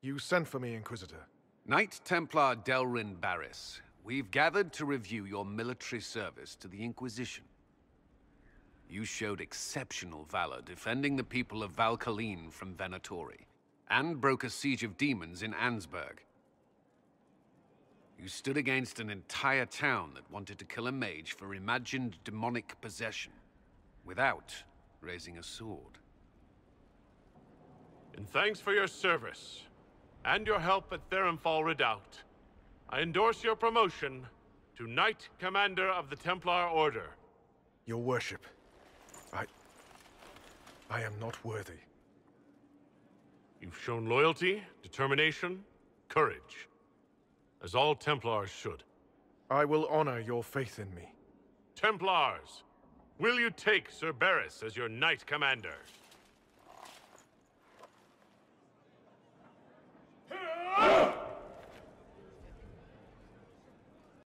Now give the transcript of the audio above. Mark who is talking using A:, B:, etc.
A: You sent for me, Inquisitor.
B: Knight Templar Delrin Barris, we've gathered to review your military service to the Inquisition. You showed exceptional valor defending the people of Valkaline from Venatori, and broke a siege of demons in Ansburg. You stood against an entire town that wanted to kill a mage for imagined demonic possession, without raising a sword.
C: In thanks for your service, and your help at Therenfall Redoubt, I endorse your promotion to Knight Commander of the Templar Order.
A: Your worship, I am not worthy.
C: You've shown loyalty, determination, courage, as all Templars should.
A: I will honor your faith in me.
C: Templars, will you take Sir Barris as your Knight Commander?